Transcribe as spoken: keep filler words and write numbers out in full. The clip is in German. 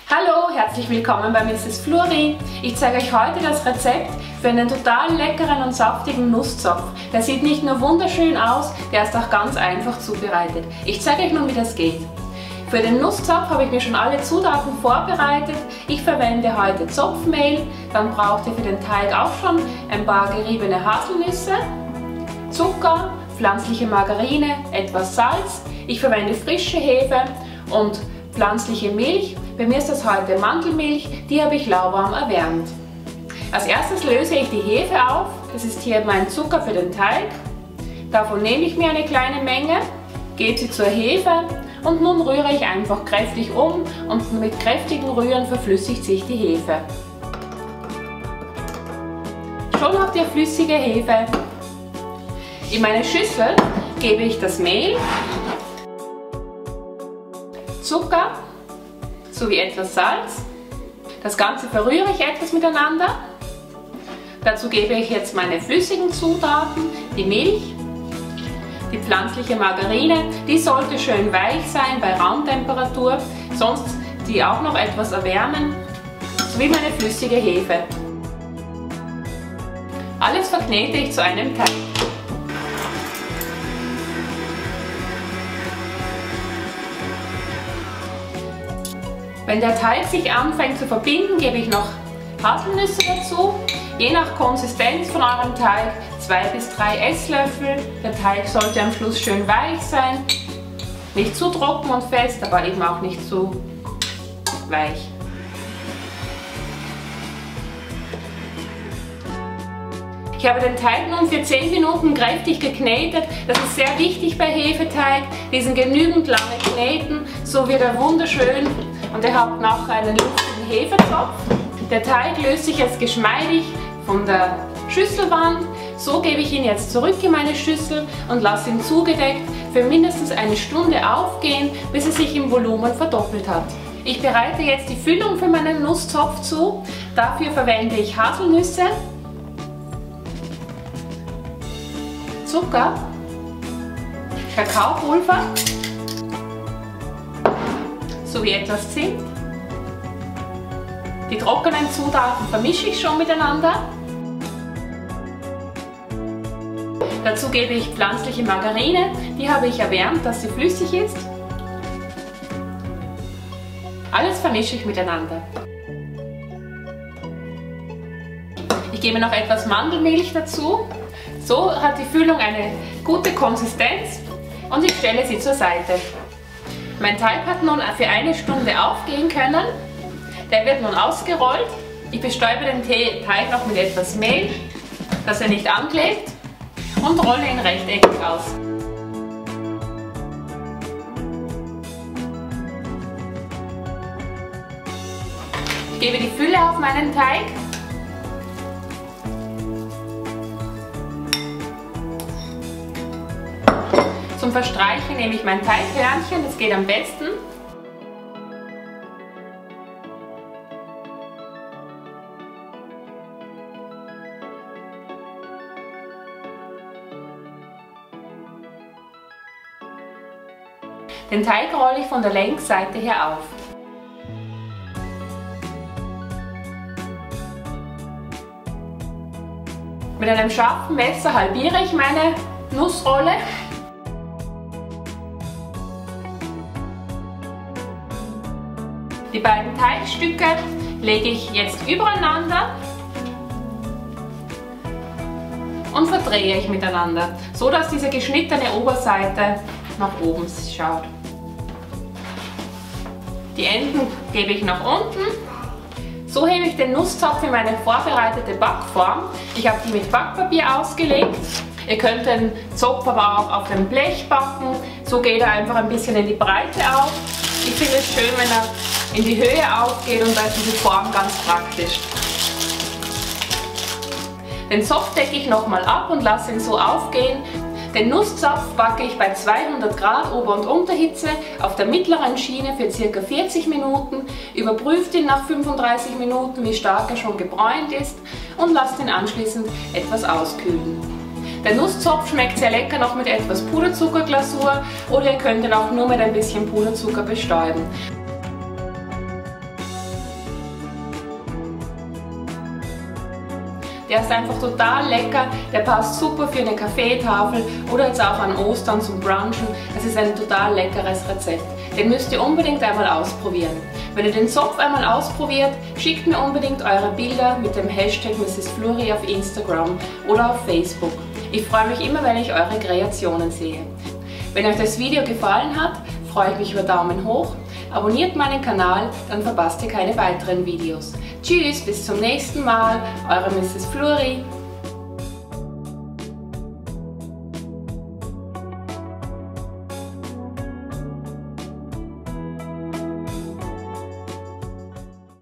Hallo, herzlich willkommen bei Misses Flori. Ich zeige euch heute das Rezept für einen total leckeren und saftigen Nusszopf. Der sieht nicht nur wunderschön aus, der ist auch ganz einfach zubereitet. Ich zeige euch nun, wie das geht. Für den Nusszopf habe ich mir schon alle Zutaten vorbereitet. Ich verwende heute Zopfmehl, dann braucht ihr für den Teig auch schon ein paar geriebene Haselnüsse, Zucker, pflanzliche Margarine, etwas Salz. Ich verwende frische Hefe und pflanzliche Milch. Bei mir ist das heute Mandelmilch, die habe ich lauwarm erwärmt. Als erstes löse ich die Hefe auf. Das ist hier mein Zucker für den Teig. Davon nehme ich mir eine kleine Menge, gebe sie zur Hefe und nun rühre ich einfach kräftig um und mit kräftigem Rühren verflüssigt sich die Hefe. Schon habt ihr flüssige Hefe. In meine Schüssel gebe ich das Mehl, Zucker sowie etwas Salz. Das Ganze verrühre ich etwas miteinander. Dazu gebe ich jetzt meine flüssigen Zutaten, die Milch, die pflanzliche Margarine, die sollte schön weich sein bei Raumtemperatur, sonst die auch noch etwas erwärmen, sowie meine flüssige Hefe. Alles verknete ich zu einem Teig. Wenn der Teig sich anfängt zu verbinden, gebe ich noch Haselnüsse dazu. Je nach Konsistenz von eurem Teig zwei bis drei Esslöffel. Der Teig sollte am Schluss schön weich sein. Nicht zu trocken und fest, aber eben auch nicht zu weich. Ich habe den Teig nun für zehn Minuten kräftig geknetet. Das ist sehr wichtig bei Hefeteig. Diesen genügend lange kneten, so wird er wunderschön. Und ihr habt nachher einen luftigen Hefezopf. Der Teig löst sich jetzt geschmeidig von der Schüsselwand. So gebe ich ihn jetzt zurück in meine Schüssel und lasse ihn zugedeckt für mindestens eine Stunde aufgehen, bis er sich im Volumen verdoppelt hat. Ich bereite jetzt die Füllung für meinen Nusszopf zu. Dafür verwende ich Haselnüsse, Zucker, Kakaopulver sowie etwas Zimt. Die trockenen Zutaten vermische ich schon miteinander. Dazu gebe ich pflanzliche Margarine, die habe ich erwärmt, dass sie flüssig ist. Alles vermische ich miteinander. Ich gebe noch etwas Mandelmilch dazu. So hat die Füllung eine gute Konsistenz und ich stelle sie zur Seite. Mein Teig hat nun für eine Stunde aufgehen können. Der wird nun ausgerollt. Ich bestäube den Teig noch mit etwas Mehl, dass er nicht anklebt, und rolle ihn rechteckig aus. Ich gebe die Fülle auf meinen Teig. Zum Verstreichen nehme ich mein Teighörnchen, das geht am besten. Den Teig rolle ich von der Längsseite her auf. Mit einem scharfen Messer halbiere ich meine Nussrolle. Die beiden Teigstücke lege ich jetzt übereinander und verdrehe ich miteinander, so dass diese geschnittene Oberseite nach oben schaut. Die Enden gebe ich nach unten. So hebe ich den Nusszopf in meine vorbereitete Backform. Ich habe die mit Backpapier ausgelegt. Ihr könnt den Zopf aber auch auf dem Blech backen. So geht er einfach ein bisschen in die Breite auf. Ich finde es schön, wenn er in die Höhe aufgeht, und da ist diese Form ganz praktisch. Den Zopf decke ich nochmal ab und lasse ihn so aufgehen. Den Nusszopf backe ich bei zweihundert Grad Ober- und Unterhitze auf der mittleren Schiene für ca. vierzig Minuten. Überprüft ihn nach fünfunddreißig Minuten, wie stark er schon gebräunt ist, und lasst ihn anschließend etwas auskühlen. Der Nusszopf schmeckt sehr lecker noch mit etwas Puderzuckerglasur, oder ihr könnt ihn auch nur mit ein bisschen Puderzucker bestäuben. Der ist einfach total lecker, der passt super für eine Kaffeetafel oder jetzt auch an Ostern zum Brunchen. Das ist ein total leckeres Rezept. Den müsst ihr unbedingt einmal ausprobieren. Wenn ihr den Zopf einmal ausprobiert, schickt mir unbedingt eure Bilder mit dem Hashtag Misses Flori auf Instagram oder auf Facebook. Ich freue mich immer, wenn ich eure Kreationen sehe. Wenn euch das Video gefallen hat, freue ich mich über Daumen hoch. Abonniert meinen Kanal, dann verpasst ihr keine weiteren Videos. Tschüss, bis zum nächsten Mal, eure Misses Flori.